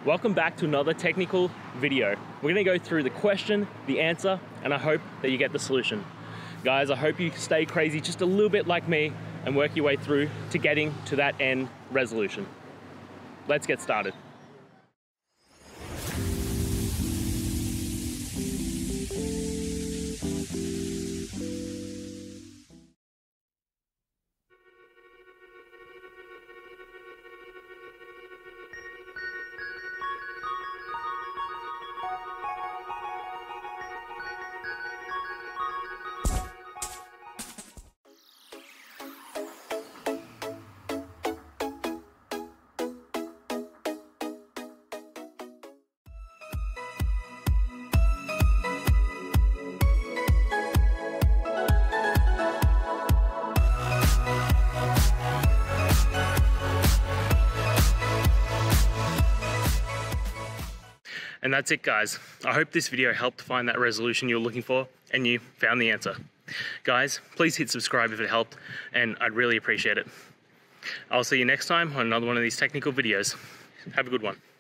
Welcome back to another technical video. We're gonna go through the question, the answer, and I hope that you get the solution. Guys, I hope you stay crazy just a little bit like me and work your way through to getting to that end resolution. Let's get started. And that's it, guys. I hope this video helped find that resolution you're looking for and you found the answer. Guys, please hit subscribe if it helped, and I'd really appreciate it. I'll see you next time on another one of these technical videos. Have a good one.